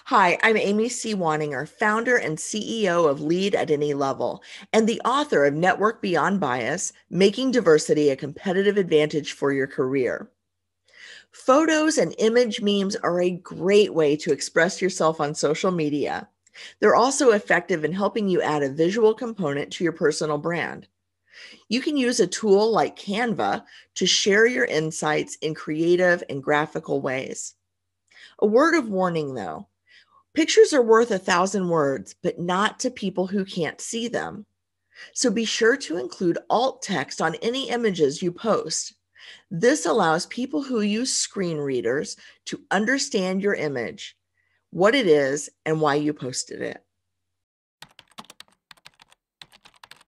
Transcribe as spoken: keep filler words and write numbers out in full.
Hi, I'm Amy C. Waninger, founder and C E O of Lead at Any Level, and the author of Network Beyond Bias, Making Diversity a Competitive Advantage for Your Career. Photos and image memes are a great way to express yourself on social media. They're also effective in helping you add a visual component to your personal brand. You can use a tool like Canva to share your insights in creative and graphical ways. A word of warning though. Pictures are worth a thousand words, but not to people who can't see them. So be sure to include alt text on any images you post. This allows people who use screen readers to understand your image, what it is, and why you posted it.